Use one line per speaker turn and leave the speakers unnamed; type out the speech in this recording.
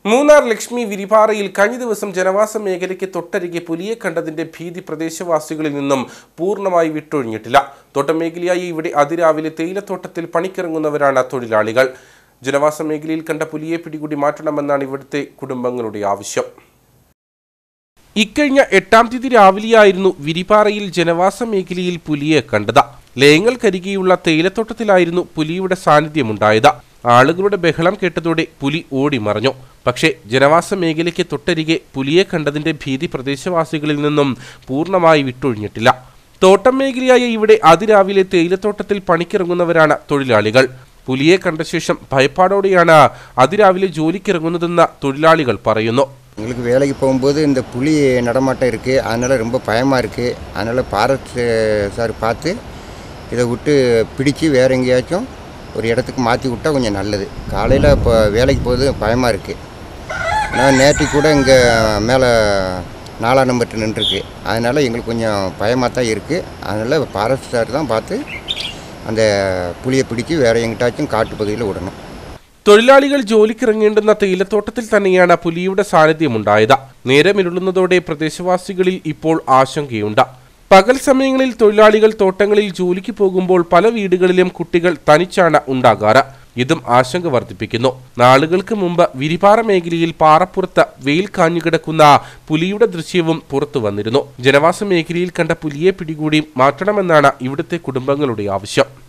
മൂന്നാർ ലക്ഷ്മി വിരിപാറയിൽ കഴിഞ്ഞ ദിവസം ജനവാസ മേഖലയ്ക്ക് തൊട്ടരികെ പുലിയെ കണ്ടതിന്റെ ഭീതി പ്രദേശവാസികളിൽ നിന്നും പൂർണ്ണമായി വിട്ടൊഴിഞ്ഞിട്ടില്ല. തോട്ടമേഖലയായ ഇവിടെ അതിരാവിലെ തേയിലത്തോട്ടത്തിൽ പണിക്കിറങ്ങുന്നവരാണ് തൊഴിലാളികൾ. ജനവാസ മേഖലയിൽ കണ്ട പുലിയെ പിടികൂടി മാറ്റണമെന്നാണ് ഇവിടുത്തെ കുടുംബങ്ങളുടെ ആവശ്യം. ഇക്കഴിഞ്ഞ 8-ാം തീയതി രാവിലെയായിരുന്നു വിരിപാറയിൽ ജനവാസ മേഖലയിൽ പുലിയെ കണ്ടത്. ലയങ്ങൾക്കരികെയുള്ള തേയിലത്തോട്ടത്തിലായിരുന്നു പുലിയുടെ സാന്നിധ്യമുണ്ടായത്. ആളുകളുടെ ബഹളം കേട്ടതോടെ പുലി ഓടി മറഞ്ഞു. പക്ഷേ ജനവാസ മേഖലയ്ക്ക് തൊട്ടരികെ പുലിയെ കണ്ടതിന്റെ ഭീതി പ്രദേശവാസികളിൽ നിന്നും പൂർണ്ണമായി വിട്ടൊഴിഞ്ഞിട്ടില്ല. തോട്ടം മേഖലയായ ഇവിടെ അതിരാവിലെ തേയിലത്തോട്ടത്തിൽ പണിക്കിറങ്ങുന്നവരാണ് തൊഴിലാളികൾ. പുലിയെ കണ്ട ശേഷം ഭയപ്പാടോടെയാണ് അതിരാവിലെ ജോലിക്കിറങ്ങുന്നതെന്ന് തൊഴിലാളികൾ പറയുന്നു.
எங்களுக்கு வேலைக்கு போகும்போது இந்த புலி நடமாட்டம் இருக்குது, அதனால் ரொம்ப பயமாக இருக்குது. அதனால் ஃபாரஸ்ட் சார் பார்த்து இதை விட்டு பிடிச்சி வேறு எங்கேயாச்சும் ஒரு இடத்துக்கு மாற்றி விட்டால் கொஞ்சம் நல்லது. காலையில் இப்போ வேலைக்கு போகுது பயமாக இருக்குது. ஆனால் நேற்று கூட இங்கே மேலே 4ஆம் நம்பர் நின்றுருக்கு. அதனால் எங்களுக்கு கொஞ்சம் பயமாக தான் இருக்குது. அதனால் ஃபாரஸ்ட் சார் தான் பார்த்து அந்த புலியை பிடிச்சி வேறு எங்கிட்டாச்சும் காட்டு பகுதியில் விடணும்.
തൊഴിലാളികൾ ജോലിക്കിറങ്ങേണ്ടുന്ന തേയിലത്തോട്ടത്തിൽ തന്നെയാണ് പുലിയുടെ സാന്നിധ്യമുണ്ടായത്. നേരമിരുളുന്നതോടെ പ്രദേശവാസികളിൽ ഇപ്പോൾ ആശങ്കയുണ്ട്. പകൽ സമയങ്ങളിൽ തൊഴിലാളികൾ തോട്ടങ്ങളിൽ ജോലിക്ക് പോകുമ്പോൾ പല വീടുകളിലും കുട്ടികൾ തനിച്ചാണ് ഉണ്ടാകാറ്. ഇതും ആശങ്ക വർദ്ധിപ്പിക്കുന്നു. നാളുകൾക്ക് മുമ്പ് വിരിപാറ മേഖലയിൽ പാറപ്പുറത്ത് വെയിൽ കാഞ്ഞുകിടക്കുന്ന പുലിയുടെ ദൃശ്യവും പുറത്തു വന്നിരുന്നു. ജനവാസ മേഖലയിൽ കണ്ട പുലിയെ പിടികൂടി മാറ്റണമെന്നാണ് ഇവിടുത്തെ കുടുംബങ്ങളുടെ ആവശ്യം.